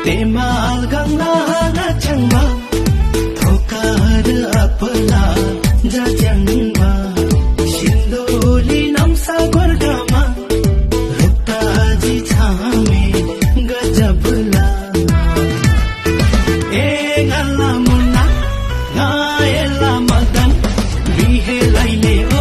तेमाल गंगा ना चंगा थोकार अपला जा चंगा सिंदोली नमसा गोरगामा रुक्ताजी छामे गजबला ए गल्ला मुन्ना गाएला मदन बिहे लैले